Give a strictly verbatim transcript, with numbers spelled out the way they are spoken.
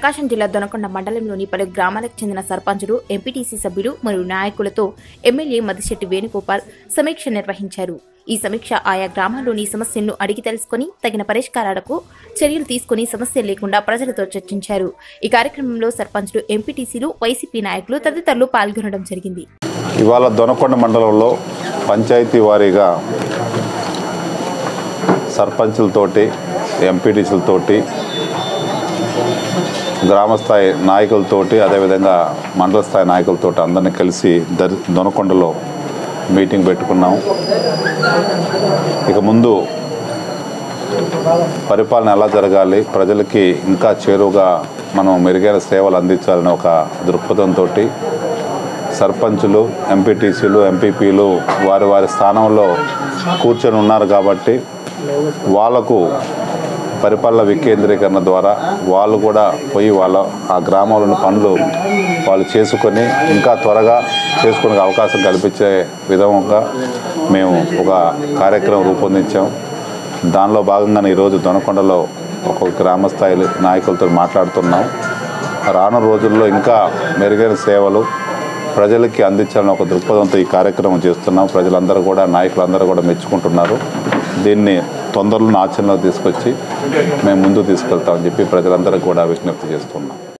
ప్రకాశం జిల్లా దొనకొండ మండలంలోని పలు గ్రామాలకు చెందిన సర్పంచులు, ఎంపీటీసీ సభ్యులు మరియు నాయకులతో ఎమ్మెల్యే మదిశెట్టి వేణుగోపాల్ సమీక్ష నిర్వహించారు. ఈ సమీక్ష ఆయా గ్రామాల్లోని సమస్యలను అడిగి తెలుసుకుని తగిన పరిష్కారాలకు చర్యలు తీసుకుని సమస్యలు లేకుండా ప్రజలతో చర్చించారు. ఈ కార్యక్రమంలో సర్పంచులు, ఎంపీటీసీలు, వైసీపీ నాయకులు తదితరులు పాల్గొనడం జరిగింది. ఇవాళ దొనకొండ మండలంలో పంచాయతీ వారీగా సర్పంచులతోటి, ఎంపీటీసీలతోటి, గ్రామస్థాయి నాయకులతోటి, అదేవిధంగా మండల స్థాయి నాయకులతోటి అందరినీ కలిసి దర్ దొనకొండలో మీటింగ్ పెట్టుకున్నాం. ఇక ముందు పరిపాలన ఎలా జరగాలి, ప్రజలకి ఇంకా చేరువుగా మనం మెరుగైన సేవలు అందించాలని ఒక దృక్పథంతో సర్పంచులు, ఎంపీటీసీలు, ఎంపీపీలు వారి వారి స్థానంలో కూర్చొని ఉన్నారు కాబట్టి వాళ్లకు పరిపాలన వికేంద్రీకరణ ద్వారా వాళ్ళు కూడా పోయి వాళ్ళ ఆ గ్రామంలోని పనులు వాళ్ళు చేసుకొని ఇంకా త్వరగా చేసుకునే అవకాశం కల్పించే విధంగా మేము ఒక కార్యక్రమం రూపొందించాం. దానిలో భాగంగానే ఈరోజు దొనకొండలో ఒక గ్రామ స్థాయి నాయకులతో మాట్లాడుతున్నాం. రానున్న రోజుల్లో ఇంకా మెరుగైన సేవలు ప్రజలకి అందించాలని ఒక దృక్పథంతో ఈ కార్యక్రమం చేస్తున్నాం. ప్రజలందరూ కూడా, నాయకులందరూ కూడా మెచ్చుకుంటున్నారు. దీన్ని తొందరలో ఆచరణలో తీసుకొచ్చి మేము ముందుకు తీసుకెళ్తామని చెప్పి ప్రజలందరికీ కూడా విజ్ఞప్తి చేస్తున్నాం.